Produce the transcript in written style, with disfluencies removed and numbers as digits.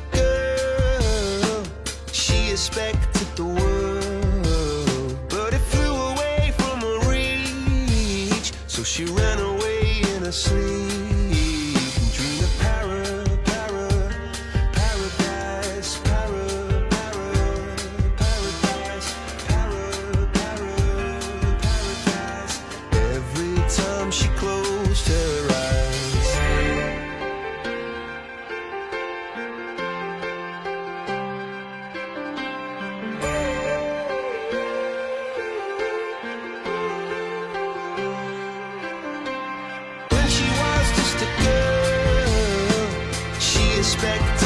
girl, she expected the world, but it flew away from her reach. So she ran away in her sleep. She closed her eyes. When she was just a girl, she expected